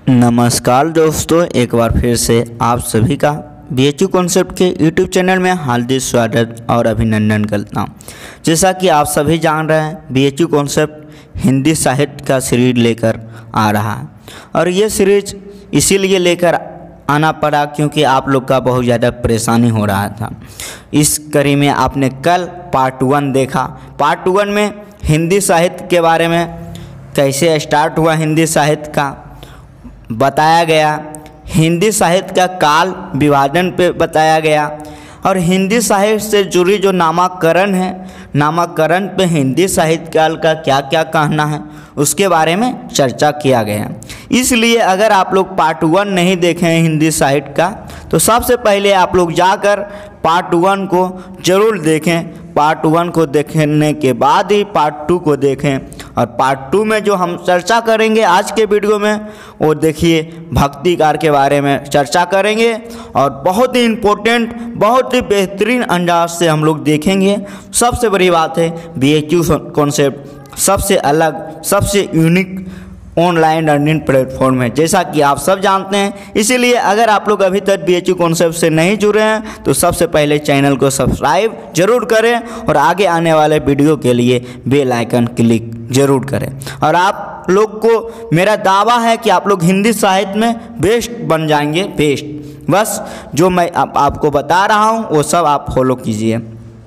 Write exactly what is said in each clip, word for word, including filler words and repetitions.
नमस्कार दोस्तों, एक बार फिर से आप सभी का बी एच यू कॉन्सेप्ट के यूट्यूब चैनल में हार्दिक स्वागत और अभिनंदन करता हूँ। जैसा कि आप सभी जान रहे हैं, B H U concept Hindi साहित्य का सीरीज लेकर आ रहा है और ये सीरीज इसीलिए लेकर आना पड़ा क्योंकि आप लोग का बहुत ज़्यादा परेशानी हो रहा था। इस कड़ी में आपने कल पार्ट वन देखा। पार्ट वन में हिंदी साहित्य के बारे में कैसे स्टार्ट हुआ हिंदी साहित्य का बताया गया, हिंदी साहित्य का काल विभाजन पे बताया गया और हिंदी साहित्य से जुड़ी जो नामकरण है, नामकरण पे हिंदी साहित्य काल का क्या क्या कहना है उसके बारे में चर्चा किया गया। इसलिए अगर आप लोग पार्ट वन नहीं देखे हैं हिंदी साहित्य का तो सबसे पहले आप लोग जाकर पार्ट वन को ज़रूर देखें। पार्ट वन को देखने के बाद ही पार्ट टू को देखें और पार्ट टू में जो हम चर्चा करेंगे आज के वीडियो में वो देखिए भक्तिकार के बारे में चर्चा करेंगे और बहुत ही इम्पोर्टेंट, बहुत ही बेहतरीन अंदाज से हम लोग देखेंगे। सबसे बड़ी बात है, बी एच यू कॉन्सेप्ट सबसे अलग, सबसे यूनिक ऑनलाइन लर्निंग प्लेटफॉर्म है, जैसा कि आप सब जानते हैं। इसीलिए अगर आप लोग अभी तक बी एच यू कॉन्सेप्ट से नहीं जुड़े हैं तो सबसे पहले चैनल को सब्सक्राइब जरूर करें और आगे आने वाले वीडियो के लिए बेल आइकन क्लिक जरूर करें। और आप लोग को मेरा दावा है कि आप लोग हिंदी साहित्य में बेस्ट बन जाएंगे, बेस्ट। बस जो मैं आप, आपको बता रहा हूँ वो सब आप फॉलो कीजिए।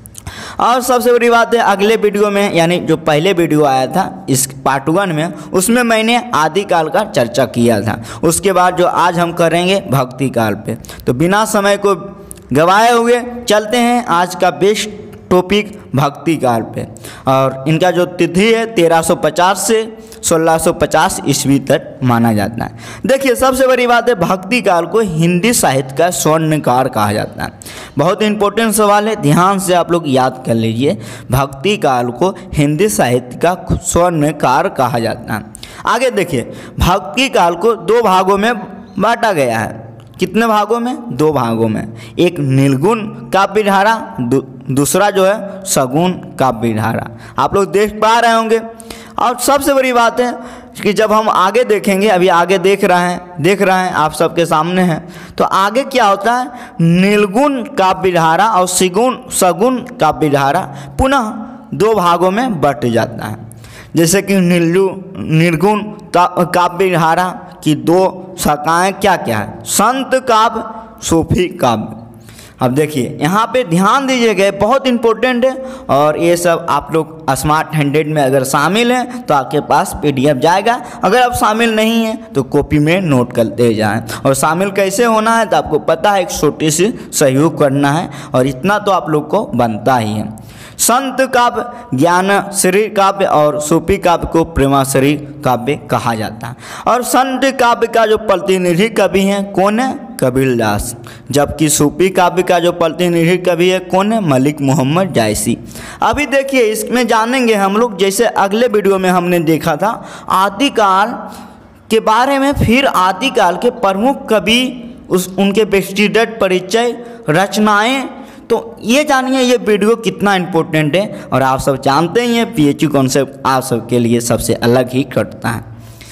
और सबसे बड़ी बात है, अगले वीडियो में यानी जो पहले वीडियो आया था इस पार्ट वन में, उसमें मैंने आदिकाल का चर्चा किया था। उसके बाद जो आज हम करेंगे भक्ति काल पे। तो बिना समय को गवाए हुए चलते हैं आज का बेस्ट टॉपिक भक्ति काल पे। और इनका जो तिथि है तेरह सौ पचास से सोलह सौ पचास ईस्वी तक माना जाता है। देखिए सबसे बड़ी बात है, भक्ति काल को हिंदी साहित्य का स्वर्ण काल कहा जाता है। बहुत इंपॉर्टेंट सवाल है, ध्यान से आप लोग याद कर लीजिए। भक्ति काल को हिंदी साहित्य का स्वर्ण काल कहा जाता है। आगे देखिए, भक्ति काल को दो भागों में बांटा गया है। कितने भागों में? दो भागों में। एक निर्गुण काव्य धारा, दू, दूसरा जो है सगुण काव्य धारा। आप लोग देख पा रहे होंगे। और सबसे बड़ी बात है कि जब हम आगे देखेंगे, अभी आगे देख रहे हैं देख रहे हैं आप सबके सामने हैं, तो आगे क्या होता है, निर्गुण काव्य धारा और सगुण सगुण काव्य धारा पुनः दो भागों में बट जाता है। जैसे कि निर्लु निर्गुण काव्य धारा की दो शाखाएं क्या क्या है, संत काव्य, सूफी काव्य। अब देखिए यहाँ पे ध्यान दीजिएगा, बहुत इंपॉर्टेंट है और ये सब आप लोग स्मार्ट हंड्रेड में अगर शामिल हैं तो आपके पास पीडीएफ जाएगा। अगर आप शामिल नहीं हैं तो कॉपी में नोट करते जाएं। और शामिल कैसे होना है तो आपको पता है, एक छोटी सी सहयोग करना है और इतना तो आप लोग को बनता ही है। संत काव्य ज्ञान श्री काव्य और सूफी काव्य को प्रेमाश्री काव्य कहा जाता है। और संत काव्य का जो प्रतिनिधि कवि हैं कौन है, कबीरदास। जबकि सूफी काव्य का जो प्रतिनिधि कवि है कौन है, मलिक मोहम्मद जायसी। अभी देखिए इसमें जानेंगे हम लोग, जैसे अगले वीडियो में हमने देखा था आदिकाल के बारे में, फिर आदिकाल के प्रमुख कवि, उस उनके व्यक्तिगत परिचय, रचनाएं। तो ये जानिए ये वीडियो कितना इम्पोर्टेंट है और आप सब जानते ही हैं बी एच यू कॉन्सेप्ट आप सबके लिए सबसे अलग ही करता है।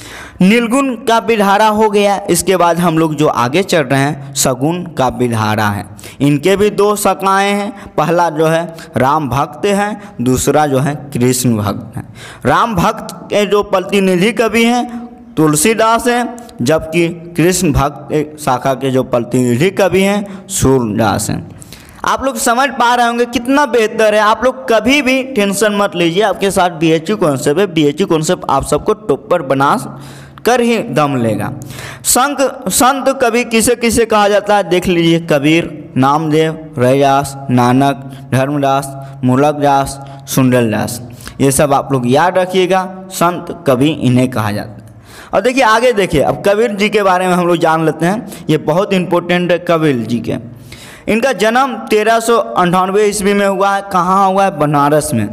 निर्गुण काव्य धारा हो गया। इसके बाद हम लोग जो आगे चल रहे हैं सगुण काव्य धारा है। इनके भी दो शाखाएं हैं। पहला जो है राम भक्त है, दूसरा जो है कृष्ण भक्त है। राम भक्त के जो प्रतिनिधि कवि हैं तुलसीदास हैं, जबकि कृष्ण भक्त शाखा के जो प्रतिनिधि कवि हैं सूरदास हैं। आप लोग समझ पा रहे होंगे कितना बेहतर है। आप लोग कभी भी टेंशन मत लीजिए, आपके साथ बी एच यू कॉन्सेप्ट है। बी एच यू कॉन्सेप्ट आप सबको टॉपर बना कर ही दम लेगा। संत संत कवि किसे किसे कहा जाता है देख लीजिए, कबीर, नामदेव, रैदास, नानक, धर्मदास, मूलकदास, सुंदरदास। ये सब आप लोग याद रखिएगा, संत कवि इन्हें कहा जाता है। और देखिए आगे देखिए, अब कबीर जी के बारे में हम लोग जान लेते हैं। ये बहुत इंपॉर्टेंट है कबीर जी के। इनका जन्म तेरह सौ अंठानवे ईस्वी में हुआ है। कहाँ हुआ है? बनारस में।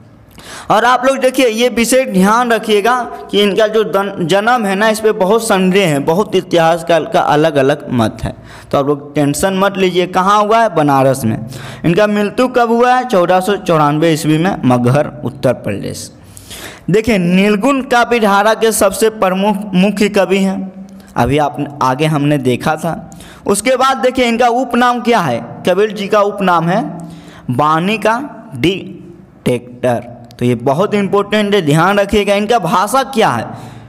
और आप लोग देखिए ये विशेष ध्यान रखिएगा कि इनका जो जन्म है ना, इस पर बहुत संदेह है, बहुत इतिहास काल का अलग अलग मत है। तो आप लोग टेंशन मत लीजिए। कहाँ हुआ है? बनारस में। इनका मृत्यु कब हुआ है? चौदह सौ चौरानवे ईस्वी में, मगहर, उत्तर प्रदेश। देखिए निर्गुण काव्य धारा के सबसे प्रमुख मुख्य कवि हैं अभी आप आगे हमने देखा था। उसके बाद देखिए इनका उपनाम क्या है, कबीर जी का उपनाम है वाणी का डिटेक्टर। तो ये बहुत इंपॉर्टेंट है, ध्यान रखिएगा। इनका भाषा क्या है,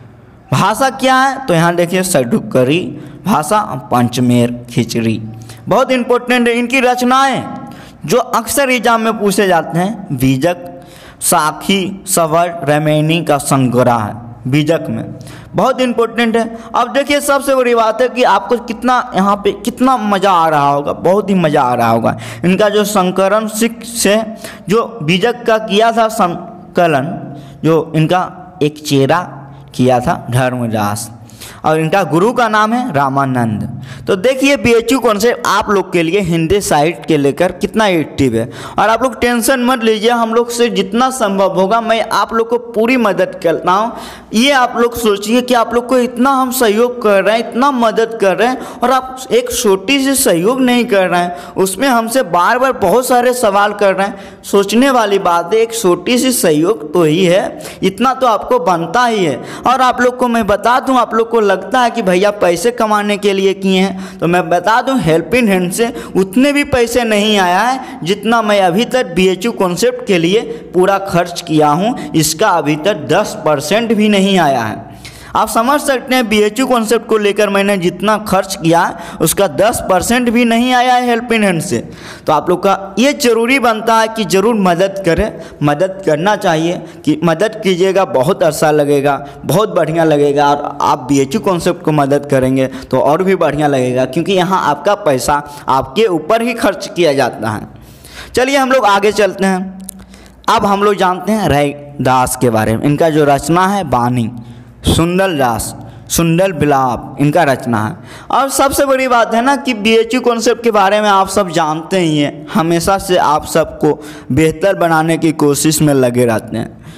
भाषा क्या है तो यहाँ देखिए षड्रूपकरी भाषा, पंचमेर खिचड़ी, बहुत इंपॉर्टेंट है। इनकी रचनाएं जो अक्सर एग्जाम में पूछे जाते हैं, बीजक, साखी, सवर, रमैनी का संग्रह है बीजक में, बहुत इंपॉर्टेंट है। अब देखिए सबसे बड़ी बात है कि आपको कितना यहाँ पे कितना मज़ा आ रहा होगा, बहुत ही मज़ा आ रहा होगा। इनका जो संकलन सिख से जो बीजक का किया था संकलन, जो इनका एक चेहरा किया था धर्मदास, और इनका गुरु का नाम है रामानंद। तो देखिए बीएचयू कॉन्सेप्ट आप लोग के लिए हिंदी साइड के लेकर कितना एक्टिव है, और आप लोग टेंशन मत लीजिए, हम लोग से जितना संभव होगा मैं आप लोग को पूरी मदद करता हूँ। ये आप लोग सोचिए कि आप लोग को इतना हम सहयोग कर रहे हैं, इतना मदद कर रहे हैं, और आप एक छोटी सी सहयोग नहीं कर रहे हैं, उसमें हमसे बार बार बहुत सारे सवाल कर रहे हैं। सोचने वाली बात है, एक छोटी सी सहयोग तो ही है, इतना तो आपको बनता ही है। और आप लोग को मैं बता दूं, आप लोग को लगता है कि भैया पैसे कमाने के लिए किए हैं, तो मैं बता दूं हेल्पिंग हैंड से उतने भी पैसे नहीं आया है जितना मैं अभी तक बीएचयू कॉन्सेप्ट के लिए पूरा खर्च किया हूं। इसका अभी तक दस परसेंट भी नहीं आया है। आप समझ सकते हैं बीएचयू कॉन्सेप्ट को लेकर मैंने जितना खर्च किया उसका दस परसेंट भी नहीं आया है हेल्पिंग हैंड से। तो आप लोग का ये ज़रूरी बनता है कि ज़रूर मदद करें, मदद करना चाहिए, कि मदद कीजिएगा, बहुत अच्छा लगेगा, बहुत बढ़िया लगेगा। और आप बीएचयू कॉन्सेप्ट को मदद करेंगे तो और भी बढ़िया लगेगा, क्योंकि यहाँ आपका पैसा आपके ऊपर ही खर्च किया जाता है। चलिए हम लोग आगे चलते हैं। अब हम लोग जानते हैं रैदास के बारे में। इनका जो रचना है वाणी, सुंदर दास, सुंदर विलाप इनका रचना है। और सबसे बड़ी बात है ना कि बीएचयू कॉन्सेप्ट के बारे में आप सब जानते ही हैं, हमेशा से आप सबको बेहतर बनाने की कोशिश में लगे रहते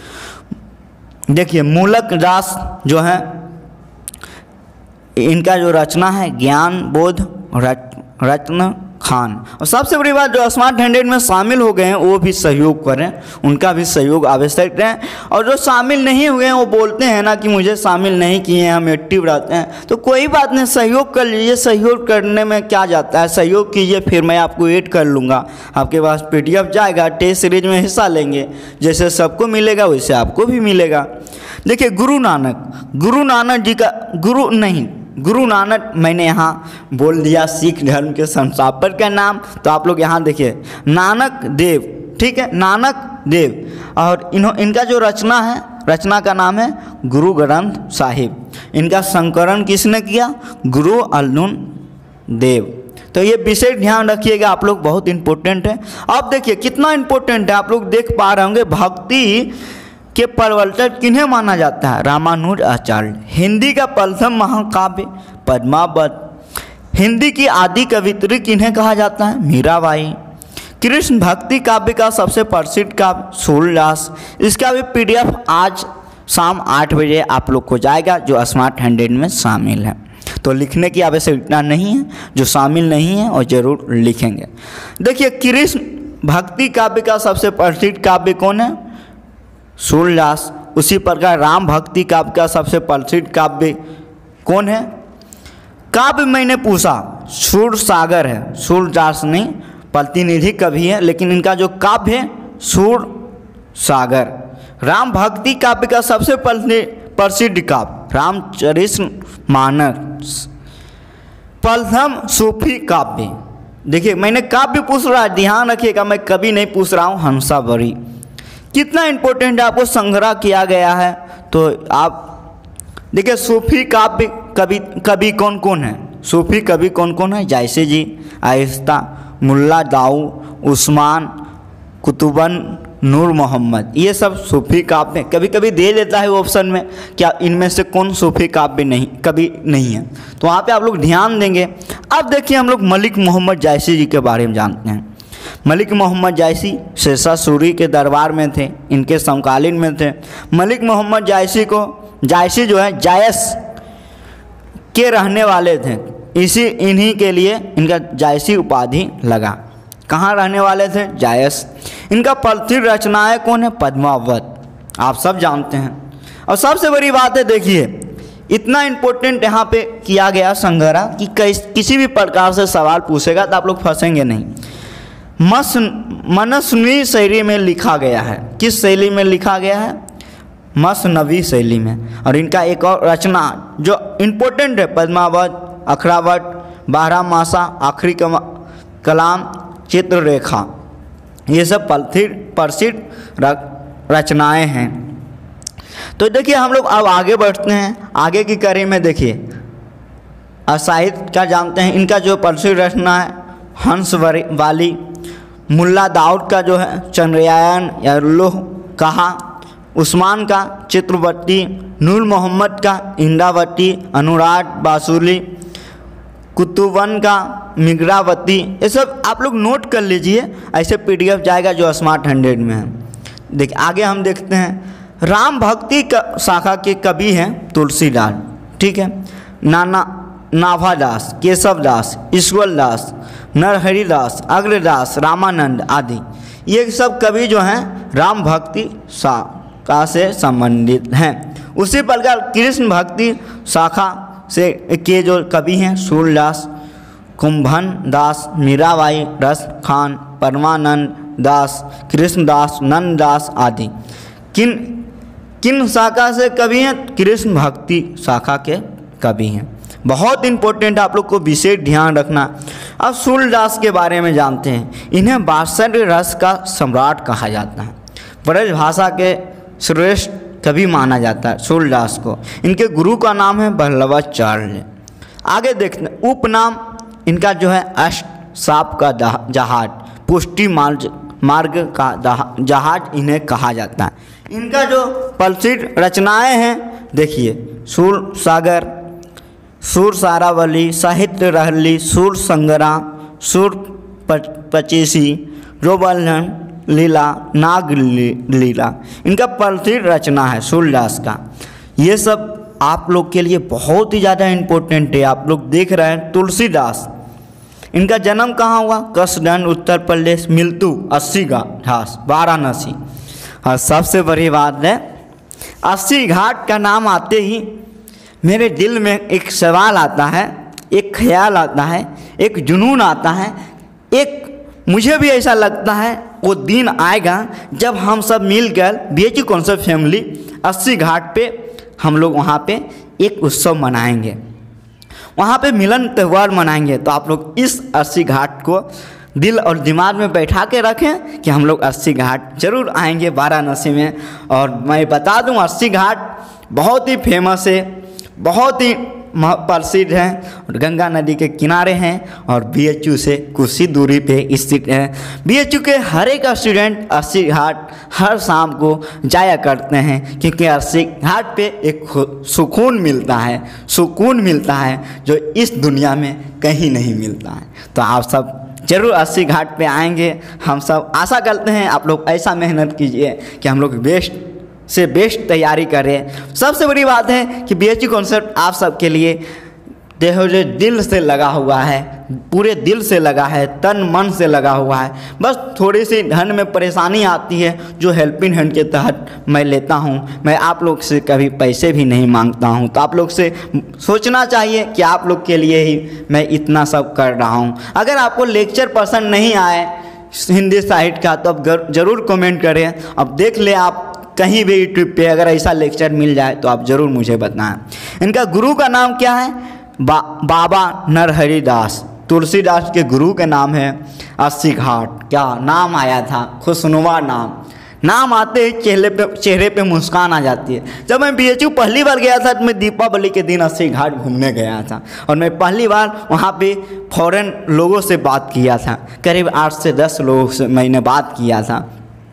हैं। देखिए मूलक दास जो है, इनका जो रचना है ज्ञान बोध रत्न खान। और सबसे बड़ी बात, जो स्मार्ट हंड्रेड में शामिल हो गए हैं वो भी सहयोग करें, उनका भी सहयोग आवश्यक है। और जो शामिल नहीं हुए हैं वो बोलते हैं ना कि मुझे शामिल नहीं किए हैं, हम एक्टिव रहते हैं, तो कोई बात नहीं, सहयोग कर लीजिए। सहयोग करने में क्या जाता है, सहयोग कीजिए, फिर मैं आपको ऐड कर लूँगा, आपके पास पीडीएफ जाएगा, टेस्ट सीरीज में हिस्सा लेंगे, जैसे सबको मिलेगा वैसे आपको भी मिलेगा। देखिए गुरु नानक, गुरु नानक जी का, गुरु नहीं गुरु नानक मैंने यहाँ बोल दिया सिख धर्म के संस्थापक का नाम, तो आप लोग यहाँ देखिए नानक देव, ठीक है, नानक देव। और इन्हों इनका जो रचना है, रचना का नाम है गुरु ग्रंथ साहिब। इनका संकलन किसने किया, गुरु अर्जुन देव। तो ये विशेष ध्यान रखिएगा आप लोग, बहुत इंपॉर्टेंट है। अब देखिए कितना इंपॉर्टेंट है, आप लोग देख पा रहे होंगे भक्ति के प्रवर्तक किन्हें माना जाता है, रामानुज आचार्य। हिंदी का प्रथम महाकाव्य पद्मावत। हिंदी की आदि कवित्री किन्हें कहा जाता है, मीराबाई। कृष्ण भक्ति काव्य का सबसे प्रसिद्ध काव्य सूरदास। इसका भी पीडीएफ आज शाम आठ बजे आप लोग को जाएगा, जो स्मार्ट हंड्रेड में शामिल है। तो लिखने की आवश्यकता नहीं है, जो शामिल नहीं है और जरूर लिखेंगे। देखिए कृष्ण भक्ति काव्य का सबसे प्रसिद्ध काव्य कौन है, सूरदास। उसी प्रकार राम भक्ति काव्य का सबसे प्रसिद्ध काव्य कौन है, काव्य मैंने पूछा सूर सागर है, सूरदास नहीं, प्रतिनिधि कवि है, लेकिन इनका जो काव्य है सूर सागर। राम भक्ति काव्य का सबसे प्रसिद्ध काव्य रामचरितमानस। प्रथम सूफी काव्य। देखिए मैंने काव्य पूछ रहा है, ध्यान रखिएगा, मैं कभी नहीं पूछ रहा हूँ हंसावरी। कितना इंपॉर्टेंट आपको संग्रह किया गया है। तो आप देखिए सूफी काव्य कवि कवि कौन कौन है, सूफी कवि कौन कौन है, जैसे जी आहिस्ता, मुल्ला दाऊ, उस्मान, कुतुबन, नूर मोहम्मद, ये सब सूफी काव्य। कभी कभी दे देता है ऑप्शन में क्या इनमें से कौन सूफी काव्य नहीं कभी नहीं है, तो वहाँ पे आप लोग ध्यान देंगे। अब देखिए हम लोग मलिक मोहम्मद जायसी जी के बारे में जानते हैं। मलिक मोहम्मद जायसी शेरशाह सूरी के दरबार में थे, इनके समकालीन में थे। मलिक मोहम्मद जायसी को, जायसी जो है जायस के रहने वाले थे, इसी इन्हीं के लिए इनका जायसी उपाधि लगा। कहाँ रहने वाले थे, जायस। इनका प्रसिद्ध रचनाएं कौन है, पद्मावत, आप सब जानते हैं। और सबसे बड़ी बात है देखिए इतना इम्पोर्टेंट यहाँ पे किया गया संग्रह कि किसी भी प्रकार से सवाल पूछेगा तो आप लोग फंसेंगे नहीं। मस मनस्वी शैली में लिखा गया है। किस शैली में लिखा गया है? मसनवी शैली में। और इनका एक और रचना जो इम्पोर्टेंट है, पद्मावत, अखरावट, बारहमासा, आखिरी कलाम, चित्ररेखा, ये सब प्रसिद्ध रचनाएं हैं। तो देखिए हम लोग अब आगे बढ़ते हैं। आगे की कड़ी में देखिए साहित्य का जानते हैं। इनका जो प्रसिद्ध रचना है हंस वाली, मुल्ला दाऊद का जो है चंद्रयान या लोह कहा, उस्मान का चित्रवती, नूर मोहम्मद का इंद्रावती, अनुराग बासुली, कुतुबन का मिगरावती, ये सब आप लोग नोट कर लीजिए। ऐसे पीडीएफ जाएगा जो स्मार्ट हंड्रेड में है। देखिए आगे हम देखते हैं। राम भक्ति का शाखा के कवि हैं तुलसीदास, ठीक है, नाना नाभादास, केशवदास, ईश्वरदास, नरहरिदास, अग्रदास, रामानंद आदि, ये सब कवि जो हैं राम भक्ति शाखा से संबंधित हैं। उसी प्रकार कृष्ण भक्ति शाखा से के जो कवि हैं सूरदास, कुंभन दास, मीराबाई, रस खान, परमानंद दास, कृष्णदास, नंददास आदि। किन किन शाखा से कवि हैं? कृष्ण भक्ति शाखा के कवि हैं। बहुत इंपॉर्टेंट, आप लोग को विशेष ध्यान रखना। अब सूरदास के बारे में जानते हैं। इन्हें बासठ रस का सम्राट कहा जाता है। ब्रज भाषा के श्रेष्ठ कवि माना जाता है सूरदास को। इनके गुरु का नाम है वल्लभाचार्य। आगे देखते हैं उपनाम इनका जो है अष्ट साप का जहाज, पुष्टि मार्ग मार्ग का जहाज इन्हें कहा जाता है। इनका जो प्रसिद्ध रचनाएं हैं देखिए सूर सागर, सूर सारावली, साहित्य रहली, सूर संग्राम, सूर पचीसी, रोबल्हन लीला, नाग लीला, इनका प्रसिद्ध रचना है सूरदास का। ये सब आप लोग के लिए बहुत ही ज़्यादा इम्पोर्टेंट है। आप लोग देख रहे हैं तुलसीदास, इनका जन्म कहाँ हुआ? कसडन उत्तर प्रदेश, मिल्तू अस्सी घाट वाराणसी। और सबसे बड़ी बात है अस्सी घाट का नाम आते ही मेरे दिल में एक सवाल आता है, एक ख्याल आता है, एक जुनून आता है, एक मुझे भी ऐसा लगता है वो दिन आएगा जब हम सब मिलकर बीएचयू कॉन्सेप्ट फैमिली अस्सी घाट पे हम लोग वहाँ पे एक उत्सव मनाएंगे, वहाँ पे मिलन त्यौहार मनाएंगे। तो आप लोग इस अस्सी घाट को दिल और दिमाग में बैठा के रखें कि हम लोग अस्सी घाट जरूर आएंगे वाराणसी में। और मैं बता दूं अस्सी घाट बहुत ही फेमस है, बहुत ही प्रसिद्ध है और गंगा नदी के किनारे हैं और बीएचयू से कुछ ही दूरी पे स्थित है। बीएचयू के हर एक स्टूडेंट अस्सी घाट हर शाम को जाया करते हैं क्योंकि अस्सी घाट पे एक सुकून मिलता है, सुकून मिलता है जो इस दुनिया में कहीं नहीं मिलता है। तो आप सब जरूर अस्सी घाट पे आएंगे। हम सब आशा करते हैं आप लोग ऐसा मेहनत कीजिए कि हम लोग बेस्ट से बेस्ट तैयारी करें। सबसे बड़ी बात है कि बीएचयू कॉन्सेप्ट आप सबके लिए देखो जो दिल से लगा हुआ है, पूरे दिल से लगा है, तन मन से लगा हुआ है। बस थोड़ी सी धन में परेशानी आती है जो हेल्पिंग हैंड के तहत मैं लेता हूँ। मैं आप लोग से कभी पैसे भी नहीं मांगता हूँ। तो आप लोग से सोचना चाहिए कि आप लोग के लिए ही मैं इतना सब कर रहा हूँ। अगर आपको लेक्चर पसंद नहीं आए हिंदी साहित्य का तो आप ज़रूर कमेंट करें। अब देख ले आप कहीं भी यूट्यूब पे अगर ऐसा लेक्चर मिल जाए तो आप ज़रूर मुझे बताएं। इनका गुरु का नाम क्या है? बा, बाबा नरहरिदास। तुलसीदास के गुरु के नाम है अस्सी घाट। क्या नाम आया था, खुशनुमा नाम। नाम आते ही चेहरे पे चेहरे पे मुस्कान आ जाती है। जब मैं बीएचयू पहली बार गया था तो मैं दीपावली के दिन अस्सी घाट घूमने गया था और मैं पहली बार वहाँ पे फॉरेन लोगों से बात किया था। करीब आठ से दस लोगों से मैंने बात किया था।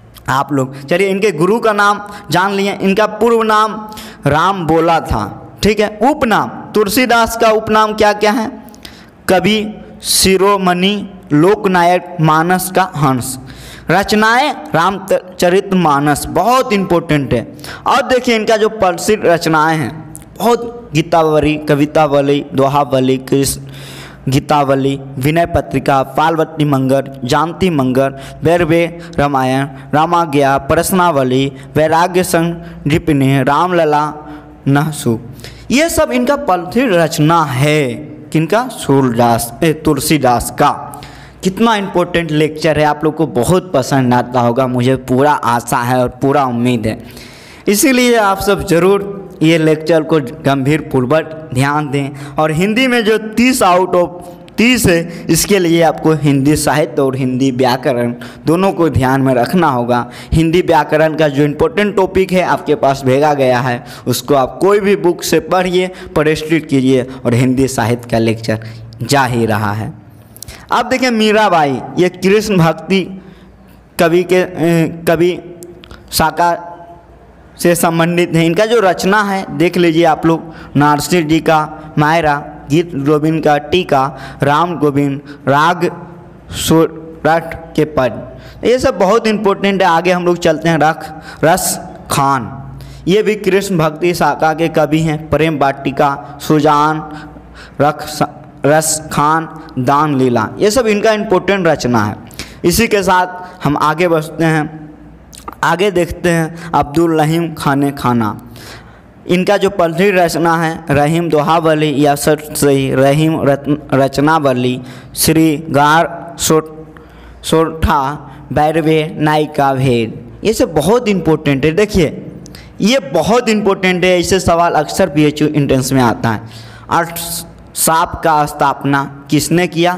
आप लोग चलिए इनके गुरु का नाम जान लिए। इनका पूर्व नाम राम बोला था, ठीक है। उपनाम तुलसीदास का उपनाम क्या क्या है? कवि, शिरोमणि, लोकनायक, मानस का हंस। रचनाएं रामचरितमानस बहुत इम्पोर्टेंट है। और देखिए इनका जो प्रसिद्ध रचनाएं हैं बहुत, गीतावली, कवितावली, दोहावली, कृष्ण गीतावली, विनय पत्रिका, पार्वती मंगर, जानती मंगर, वैरवे रामायण, रामाज्ञा, प्रश्नावली, वैराग्य संदीपिनी, रामलला, नहसु, ये सब इनका पॉलिथी रचना है। किनका? सूरदास तुलसीदास का। कितना इम्पोर्टेंट लेक्चर है, आप लोग को बहुत पसंद आता होगा, मुझे पूरा आशा है और पूरा उम्मीद है। इसीलिए आप सब ज़रूर ये लेक्चर को गंभीर पूर्वक ध्यान दें। और हिंदी में जो तीस आउट ऑफ तीस है, इसके लिए आपको हिंदी साहित्य और हिंदी व्याकरण दोनों को ध्यान में रखना होगा। हिंदी व्याकरण का जो इम्पोर्टेंट टॉपिक है आपके पास भेजा गया है, उसको आप कोई भी बुक से पढ़िए, प्रस्तुत कीजिए, और हिंदी साहित्य का लेक्चर जा ही रहा है। अब देखिए मीराबाई, ये कृष्ण भक्ति कवि के कवि शाखा से संबंधित है। इनका जो रचना है देख लीजिए आप लोग, नारसिंह जी का मायरा, गीत गोविंद का टीका, राम गोविंद, राग सोरठ के पद, ये सब बहुत इम्पोर्टेंट है। आगे हम लोग चलते हैं। रख रस खान, ये भी कृष्ण भक्ति शाखा के कवि हैं। प्रेम वाटिका, सुजान, रख रस खान, दान लीला, ये सब इनका इम्पोर्टेंट रचना है। इसी के साथ हम आगे बढ़ते हैं। आगे देखते हैं अब्दुल रहीम खाने खाना, इनका जो पॉलिथी रचना है, रहीम दोहावली या सही रहीम रचनावली, श्री गार सोठा, बैरवे नायिका भेद, ये सब बहुत इम्पोर्टेंट है। देखिए ये बहुत इम्पोर्टेंट है, इससे सवाल अक्सर पी एच यू इंट्रेंस में आता है। अठ साप का स्थापना किसने किया?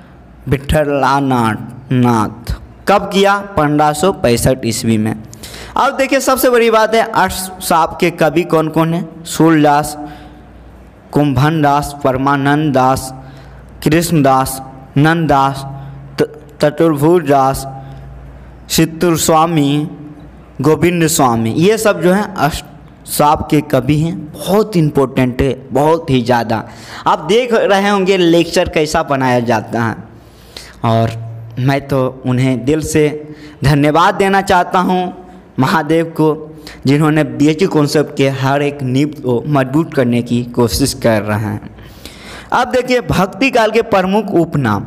विठ्ठलानाथ नाथ। कब किया? पंद्रह सौ पैंसठ ईस्वी में। अब देखिए सबसे बड़ी बात है, अठ साप के कवि कौन कौन है? सूरदास, कुंभन दास, परमानंद दास, कृष्णदास, नंददास, चतुर्भुज दास, चित्तूर स्वामी, गोविंद स्वामी, ये सब जो हैं अष्ट साप के कवि हैं। बहुत इम्पोर्टेंट है, बहुत ही ज़्यादा। आप देख रहे होंगे लेक्चर कैसा बनाया जाता है, और मैं तो उन्हें दिल से धन्यवाद देना चाहता हूँ महादेव को, जिन्होंने बी एच यू कॉन्सेप्ट के हर एक नींव को मजबूत करने की कोशिश कर रहे हैं। अब देखिए भक्ति काल के प्रमुख उपनाम,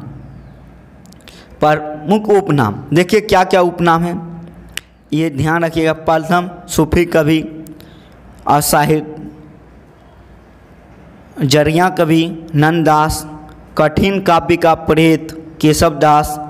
प्रमुख उपनाम देखिए क्या क्या उपनाम है, ये ध्यान रखिएगा। प्रथम सूफी कवि, असाहित्य जरिया कवि नंददास, कठिन काव्य का प्रेत केशवदास,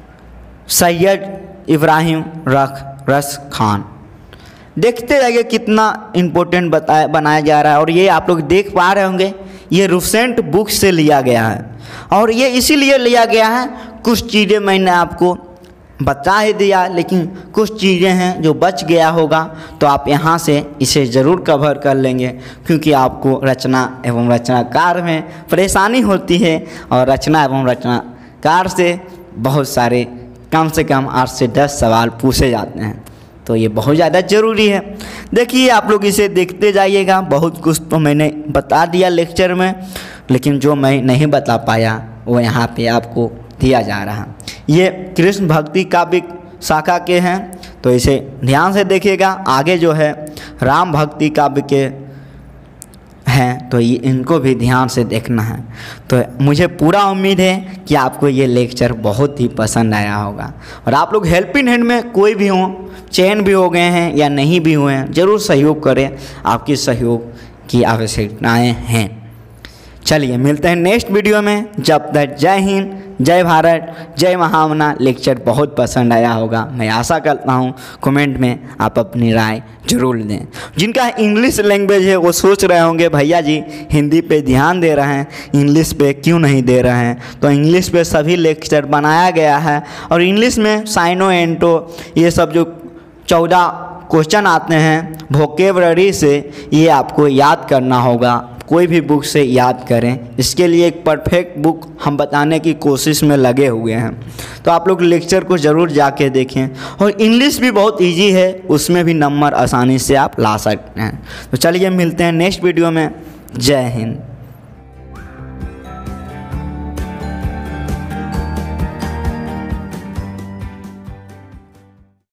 सैयद इब्राहिम रख रस खान। देखते जाइए कितना इम्पोर्टेंट बताया बनाया जा रहा है। और ये आप लोग देख पा रहे होंगे, ये रूसेंट बुक से लिया गया है, और ये इसीलिए लिया गया है, कुछ चीज़ें मैंने आपको बता ही दिया, लेकिन कुछ चीज़ें हैं जो बच गया होगा, तो आप यहाँ से इसे ज़रूर कवर कर लेंगे, क्योंकि आपको रचना एवं रचनाकार में परेशानी होती है, और रचना एवं रचनाकार से बहुत सारे कम से कम आठ से दस सवाल पूछे जाते हैं, तो ये बहुत ज़्यादा ज़रूरी है। देखिए आप लोग इसे देखते जाइएगा, बहुत कुछ तो मैंने बता दिया लेक्चर में, लेकिन जो मैं नहीं बता पाया वो यहाँ पे आपको दिया जा रहा। ये कृष्ण भक्ति काव्य शाखा के हैं, तो इसे ध्यान से देखिएगा। आगे जो है राम भक्ति काव्य के हैं, तो ये इनको भी ध्यान से देखना है। तो मुझे पूरा उम्मीद है कि आपको ये लेक्चर बहुत ही पसंद आया होगा, और आप लोग हेल्पिंग हैंड में कोई भी हों, चयन भी हो गए हैं या नहीं भी हुए हैं, ज़रूर सहयोग करें, आपकी सहयोग की आवश्यकताएँ हैं। चलिए मिलते हैं नेक्स्ट वीडियो में, जब तक जय हिंद, जय भारत, जय महामना। लेक्चर बहुत पसंद आया होगा, मैं आशा करता हूँ। कमेंट में आप अपनी राय जरूर दें। जिनका इंग्लिश लैंग्वेज है वो सोच रहे होंगे भैया जी हिंदी पे ध्यान दे रहे हैं, इंग्लिश पे क्यों नहीं दे रहे हैं? तो इंग्लिश पे सभी लेक्चर बनाया गया है, और इंग्लिश में साइनो एंटो ये सब जो चौदह क्वेश्चन आते हैं वोकेबलरी से, ये आपको याद करना होगा। कोई भी बुक से याद करें, इसके लिए एक परफेक्ट बुक हम बताने की कोशिश में लगे हुए हैं, तो आप लोग लेक्चर को ज़रूर जाके देखें। और इंग्लिश भी बहुत इजी है, उसमें भी नंबर आसानी से आप ला सकते हैं। तो चलिए मिलते हैं नेक्स्ट वीडियो में। जय हिंद।